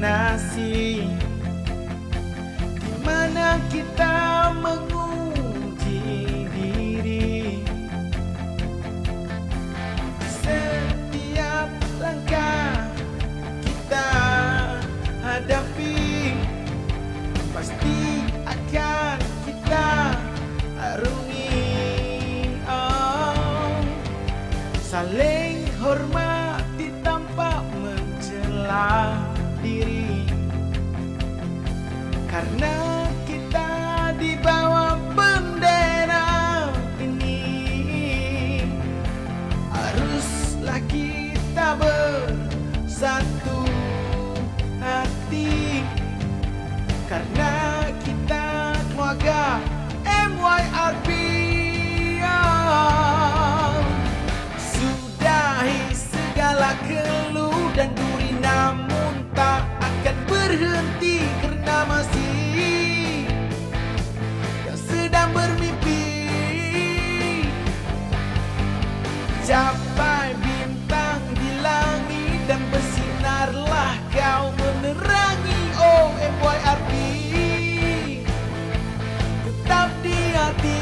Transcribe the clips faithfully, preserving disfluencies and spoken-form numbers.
nasi, di mana kita menguji diri. Setiap langkah kita hadapi pasti akan kita arungi. Oh, saling hormati tanpa mencela diri, karena kita di bawah bendera ini. Haruslah kita bersatu hati, karena kita keluarga M Y R P. Sudahi segala keluh dan duri, namun tak akan berhenti karena masih yang sedang bermimpi. Capai bintang di langit dan bersinarlah kau menerangi. Oh M Y R P, tetap di hati.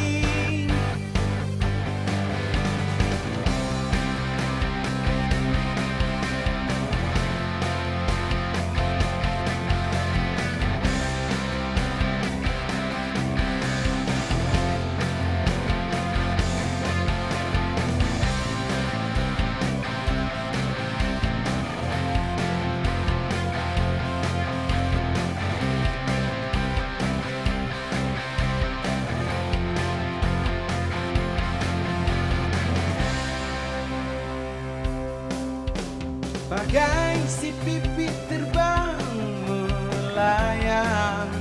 Bagai si pipi terbang melayang,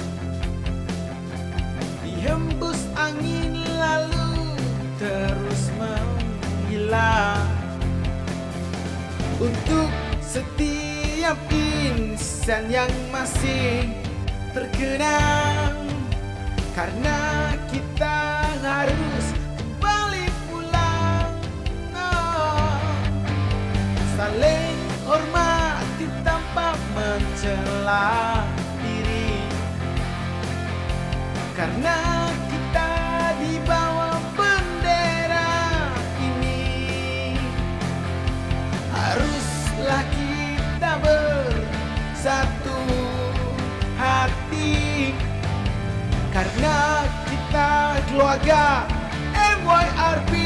dihembus angin lalu terus menghilang. Untuk setiap insan yang masih terkenang, karena kita harus kembali pulang. Oh, saling hormati tanpa mencela diri, karena kita di bawah bendera ini. Haruslah kita bersatu hati, karena kita keluarga M Y R P.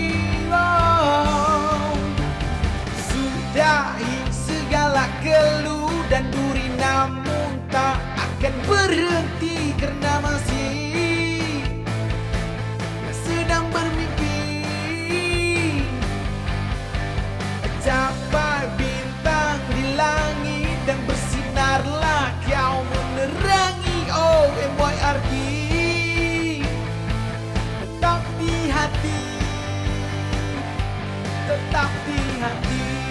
Oh, sudahi segala keluh dan duri, namun tak akan berhenti karena masih sedang bermimpi. Capai bintang di langit dan bersinarlah kau menerangi. Oh M Y R P, tetap di hati, tetap di hati.